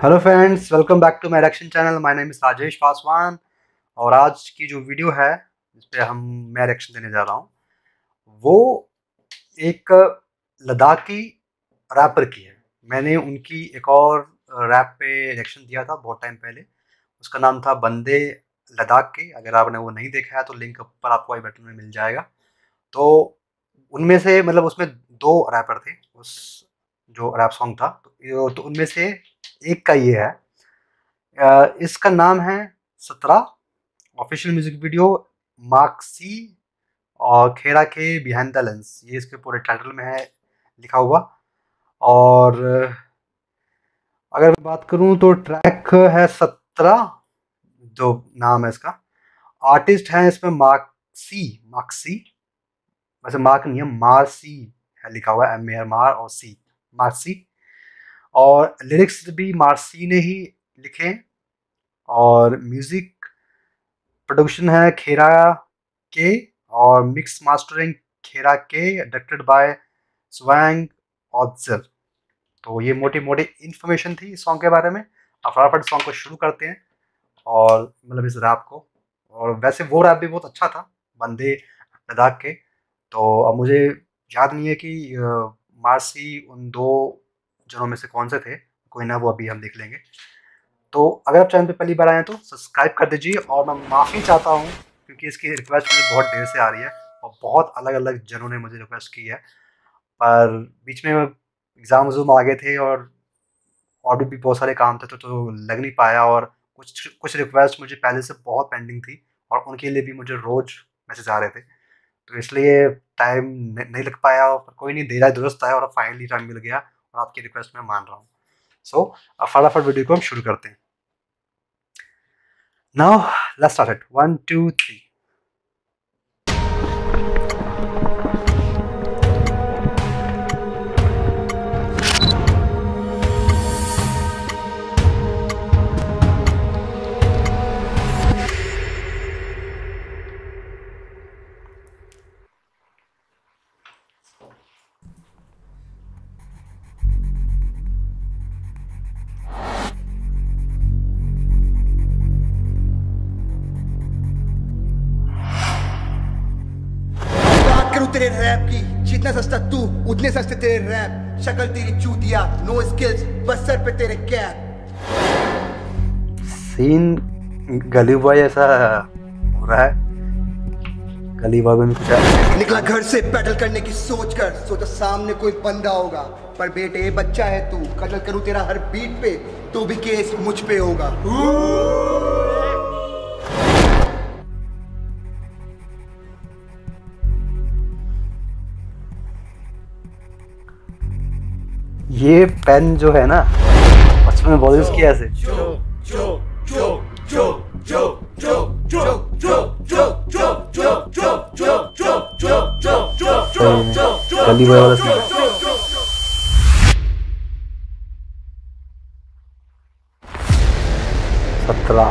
Hello friends, welcome back to my reaction channel. My name is Rajesh Paswan. और आज की जो वीडियो है जिस पे मैं रिएक्शन देने जा रहा हूँ वो एक लद्दाखी रैपर की है। मैंने उनकी एक और रैप पे रिएक्शन दिया था बहुत टाइम पहले। उसका नाम था बंदे लद्दाख के। अगर आपने वो नहीं देखा है तो लिंक ऊपर आपको आई बटन में मिल जाएगा। तो उनमें से उसमें 2 रैपर थे उस जो रैप सॉन्ग था। तो उनमें से एक का ये है। इसका नाम है 17। ऑफिशियल म्यूजिक वीडियो मार्क्सी और खेरा के बिहाइंड द लेंस, ये इसके पूरे टाइटल में है लिखा हुआ। और अगर मैं बात करूं तो ट्रैक है 17 जो नाम है इसका। आर्टिस्ट है इसमें मार्क्सी। वैसे मार्क नहीं है, मार्सी है लिखा हुआ है, MAR मार और सी मार्सी। और लिरिक्स भी मार्सी ने ही लिखे। और म्यूजिक प्रोडक्शन है खेरा के और मिक्स मास्टरिंग खेरा के, डायरेक्टेड बाय स्वैंग ऑब्जर। तो ये मोटी मोटी इन्फॉर्मेशन थी इस सॉन्ग के बारे में। अब फटाफट सॉन्ग को शुरू करते हैं और इस रैप को। और वैसे वो रैप भी बहुत अच्छा था बंदे लद्दाख के। तो अब मुझे याद नहीं है कि मार्सी उन 2 जनों में से कौन से थे, कोई ना, वो अभी हम देख लेंगे। तो अगर आप चैनल पे पहली बार आए हैं तो सब्सक्राइब कर दीजिए। और मैं माफ़ी चाहता हूँ क्योंकि इसकी रिक्वेस्ट मुझे बहुत देर से आ रही है और बहुत अलग अलग जनों ने मुझे रिक्वेस्ट की है। पर बीच में एग्ज़ाम आ गए थे और भी बहुत सारे काम थे तो लग नहीं पाया। और कुछ रिक्वेस्ट मुझे पहले से बहुत पेंडिंग थी और उनके लिए भी मुझे रोज़ मैसेज आ रहे थे, तो इसलिए टाइम नहीं लग पाया। पर कोई नहीं, देर आए दुरुस्त आया और फाइनली टाइम मिल गया और आपकी रिक्वेस्ट मैं मान रहा हूँ। सो अब फटाफट वीडियो को हम शुरू करते हैं। Now let's start it. 1 2 3। तेरे रैप की, जितना सस्ता तू उतने सस्ते तेरे रैप। शक्ल तेरी चूतिया, नो स्किल्स, बस सर पे तेरे कैप। सीन गली बॉय ऐसा हो रहा है। गली बॉय में कुछ है। निकला घर से पैडल करने की सोच कर, सोचा सामने कोई बंदा होगा, पर बेटे बच्चा है तू। कत्ल करूं तेरा हर बीट पे, तो भी केस मुझ पे होगा। ये पेन जो है ना, बचपन में बहुत यूज किया ऐसे। गली बॉय वाला सीन। 17।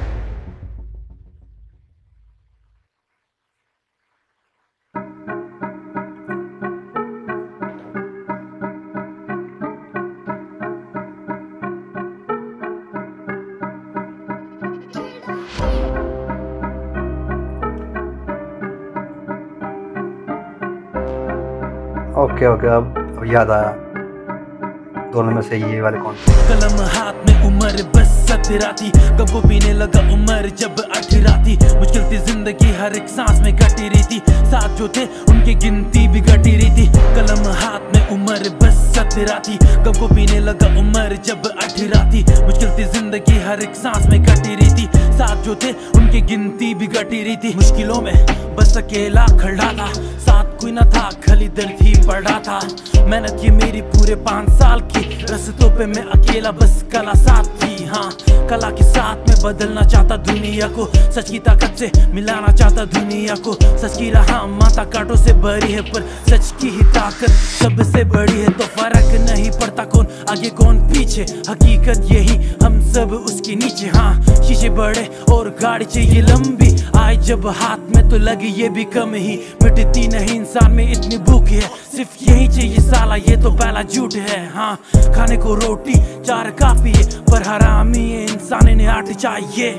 ओके अब याद आया, दोनों में से ये वाले कौन थे? कलम हाथ में उम्र बस 17 थी, कब वो पीने लगा उम्र जब 18 थी। मुश्किल थी जिंदगी, हर एक सांस में कटी रही थी। साथ जो थे उनकी गिनती भी घटी रही थी। कलम हाथ में उम्र बस 17 थी, कब वो पीने लगा उम्र जब 18 थी। मुश्किल थी जिंदगी, हर एक सांस में कटी रही थी। साथ जो थे उनकी गिनती भी घटी रही थी। मुश्किलों में बस अकेला खड़ा था, साथ कोई न था, खाली दर्द ही पड़ा था। मेहनत की मेरी पूरे 5 साल की, रस्तों पे मैं अकेला, बस कला साथ थी। हाँ, कला के साथ में बदलना चाहता दुनिया को, सच की ताकत से मिलाना चाहता दुनिया को। सच की राह माता कांटों से भरी है, पर सच की ही ताकत सबसे बड़ी है। तो फर्क नहीं पड़ता कौन आगे कौन पीछे, हकीकत यही हम सब उसके नीचे। हाँ, शीशे बड़े और गाड़ी चाहिए लंबी, आए जब हाथ में तो लगी ये भी कम ही, मिटती नहीं इंसान में इतनी भूख है, सिर्फ यही चाहिए साला ये तो पहला झूठ है। हाँ खाने को रोटी चार काफी है, पर हरामी है इंसान ने आठ चाहिए।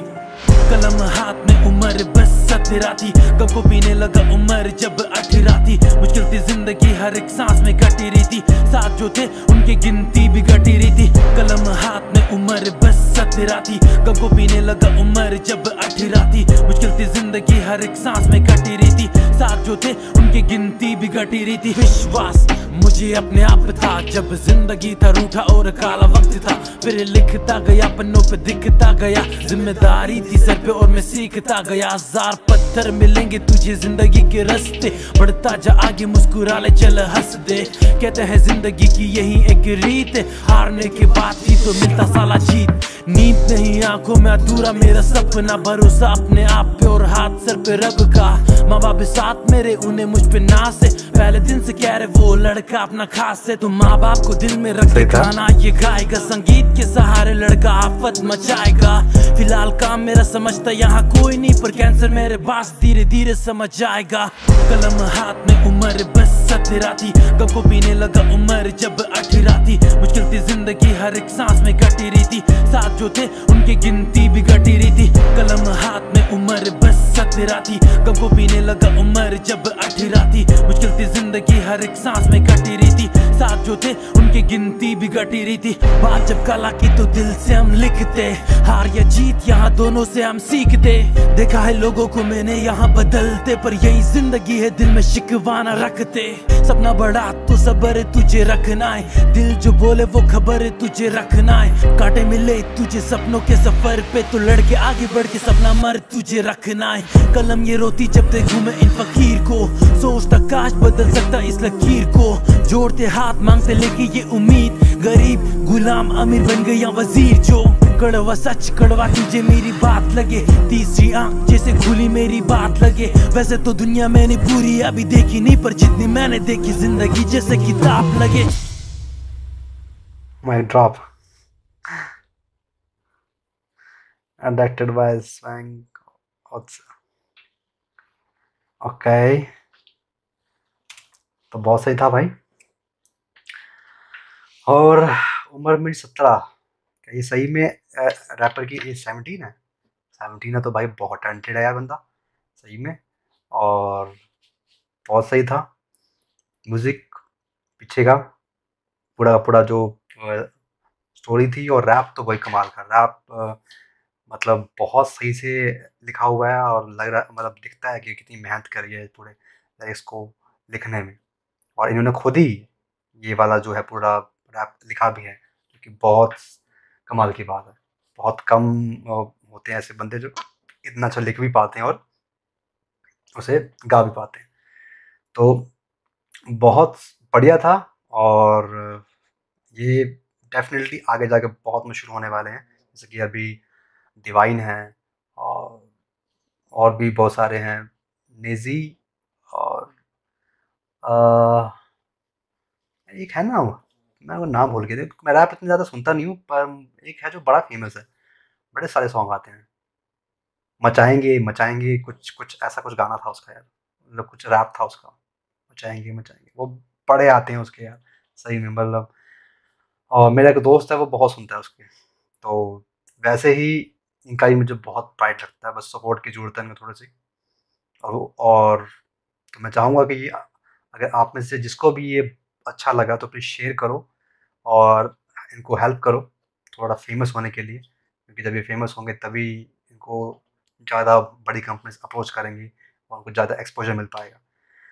कलम हाथ में उम्र बस 17 थी, कब को पीने लगा उम्र जब 18 थी। मुश्किल थी जिंदगी हर एक सांस में कटी रही थी, साथ जो थे उनकी गिनती भी घटी रही थी। कलम हाथ में उम्र बस 17 थी, कब को पीने लगा उम्र जब 18 थी। मुश्किल थी जिंदगी हर एक सांस में कटी रही थी, साथ जो थे उनकी गिनती भी घटी रही थी। विश्वास मुझे अपने आप पे था, जब जिंदगी था रूठा और काला वक्त था, फिर लिखता गया पन्नों पे दिखता गया, जिम्मेदारी थी सर पे और मैं सीखता गया। हजार पत्थर मिलेंगे तुझे जिंदगी के रास्ते, बढ़ता जा आगे मुस्कुरा ले चल हंस दे। कहते हैं जिंदगी की यही एक रीत है, हारने के बाद ही तो मिलता साला जीत। नींद नहीं आंखों में अधूरा मेरा सपना, भरोसा अपने आप पे और हाथ सर पे रब का। माँ बाप साथ मेरे उन्हें मुझ पे नाज है, पहले दिन से कह रहे वो लड़का अपना खास है। तो माँ बाप को दिल में रख के गाना ये गाएगा, संगीत के सहारे लड़का आफत मचाएगा। फिलहाल काम मेरा समझता यहाँ कोई नहीं, पर कैंसर मेरे पास धीरे धीरे समझ आएगा। कलम हाथ में उम्र बस 17 थी, कब को पीने लगा उम्र जब 18 थी। मुश्किल थी जिंदगी हर एक सांस में कटी रही थी, साथ जो थे उनकी गिनती भी घटी रही थी। कलम हाथ में उम्र बस 17 थी, कब को पीने लगा उम्र जब 18 थी। मुश्किल थी जिंदगी हर एक सांस में कटी रही थी, साथ जो थे उनकी गिनती भी घटी रही थी। बात जब कला की तो दिल से हम लिखते, हार या जीत यहाँ दोनों से हम सीखते। देखा है लोगों को मैंने यहाँ बदलते, पर यही जिंदगी है दिल में शिकवा ना रखते। सपना बड़ा तो सब्र तुझे रखना है, दिल जो बोले वो खबर तुझे रखना है। कांटे मिले तुझे सपनों के सफर पे, तो लड़के आगे बढ़ के सपना मर तुझे रखना है। कलम ये रोती जब देखूं मैं इन फकीर को, सोचता काश बदल सकता इस लकीर को। जोड़ते हाथ मांगते लेके ये उम्मीद, गरीब गुलाम अमीर बन गया वजीर। जो कड़वा सच कड़वा तुझे मेरी बात लगे, तीसरी आंख जैसे खुली मेरी बात लगे। वैसे तो दुनिया मैंने पूरी अभी देखी नहीं, पर जितनी मैंने देखी जिंदगी जैसे किताब लगे। Mic drop directed by Svang Otsa। Okay तो बहुत सही था भाई। और उम्र मेरी 17, ये सही में रैपर की एज 17 है। 17 है तो भाई बहुत टैलेंटेड है यार बंदा सही में, और बहुत सही था। म्यूजिक पीछे का पूरा जो स्टोरी थी, और रैप तो भाई कमाल का रैप, मतलब बहुत सही से लिखा हुआ है, और लग रहा मतलब दिखता है कि कितनी मेहनत करी है पूरे लिरिक्स को लिखने में। और इन्होंने खुद ही ये वाला जो है पूरा रैप लिखा भी है, क्योंकि बहुत कमाल की बात है। बहुत कम होते हैं ऐसे बंदे जो इतना अच्छा लिख भी पाते हैं और उसे गा भी पाते हैं। तो बहुत बढ़िया था, और ये डेफिनेटली आगे जाके बहुत मशहूर होने वाले हैं। जैसे कि अभी डिवाइन है, और भी बहुत सारे हैं, नेजी, और एक है ना, मैं वो नाम भूल गया। मैं रैप इतना ज़्यादा सुनता नहीं हूँ, पर एक है जो बड़ा फेमस है, बड़े सारे सॉन्ग आते हैं। मचाएंगे मचाएंगे कुछ ऐसा कुछ गाना था उसका यार, मतलब कुछ रैप था उसका, मचाएंगे मचाएंगे, वो बड़े आते हैं उसके यार सही में मतलब। और मेरा एक दोस्त है वो बहुत सुनता है उसके, तो वैसे ही इनका ही मुझे बहुत प्राइड लगता है, बस सपोर्ट की ज़रूरत है इनमें थोड़ी सी। और तो मैं चाहूँगा कि ये अगर आप में से जिसको भी ये अच्छा लगा तो प्लीज़ शेयर करो, और इनको हेल्प करो थोड़ा फेमस होने के लिए, क्योंकि जब ये फेमस होंगे तभी इनको ज़्यादा बड़ी कंपनीज अप्रोच करेंगी और उनको ज़्यादा एक्सपोजर मिल पाएगा।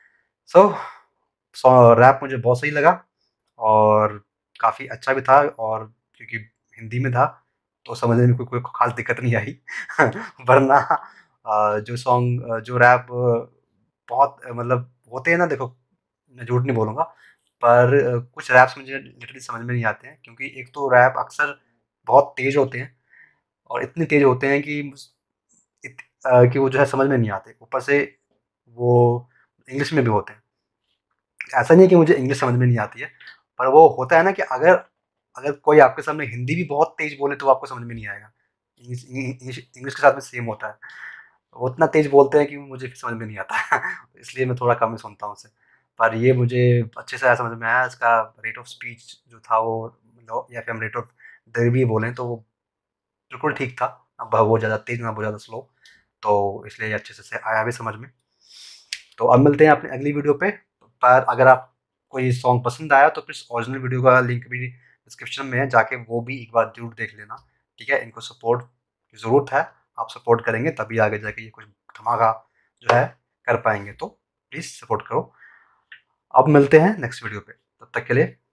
सो रैप मुझे बहुत सही लगा, और काफ़ी अच्छा भी था, और क्योंकि हिंदी में था तो समझने में कोई खास दिक्कत नहीं आई वरना जो सॉन्ग जो रैप बहुत मतलब होते हैं ना, देखो मैं झूठ नहीं बोलूँगा, पर कुछ रैप्स मुझे लिटरली समझ में नहीं आते हैं, क्योंकि एक तो रैप अक्सर बहुत तेज़ होते हैं, और इतने तेज़ होते हैं कि वो जो है समझ में नहीं आते। ऊपर से वो इंग्लिश में भी होते हैं। ऐसा नहीं है कि मुझे इंग्लिश समझ में नहीं आती है, पर वो होता है ना कि अगर कोई आपके सामने हिंदी भी बहुत तेज़ बोले तो आपको समझ में नहीं आएगा। इंग्लिश के साथ में सेम होता है। तो वो इतना तेज़ बोलते हैं कि मुझे समझ में नहीं आता इसलिए मैं थोड़ा कम ही सुनता हूँ उसे। पर ये मुझे अच्छे से समझ में आया, इसका रेट ऑफ स्पीच जो था वो मतलब, या फिर हम रेट ऑफ डिलीवरी बोलें तो वो बिल्कुल ठीक था, ना बहुत ज़्यादा तेज़ ना बहुत ज़्यादा स्लो, तो इसलिए अच्छे से आया भी समझ में। तो अब मिलते हैं अपनी अगली वीडियो पे। पर अगर आप कोई सॉन्ग पसंद आया तो प्लीज़ ओरिजिनल वीडियो का लिंक भी डिस्क्रिप्शन में है, जाके वो भी एक बार ज़रूर देख लेना, ठीक है? इनको सपोर्ट की ज़रूरत है, आप सपोर्ट करेंगे तभी आगे जाके ये कुछ धमाका जो है कर पाएँगे, तो प्लीज़ सपोर्ट करो। अब मिलते हैं नेक्स्ट वीडियो पे, तब तक के लिए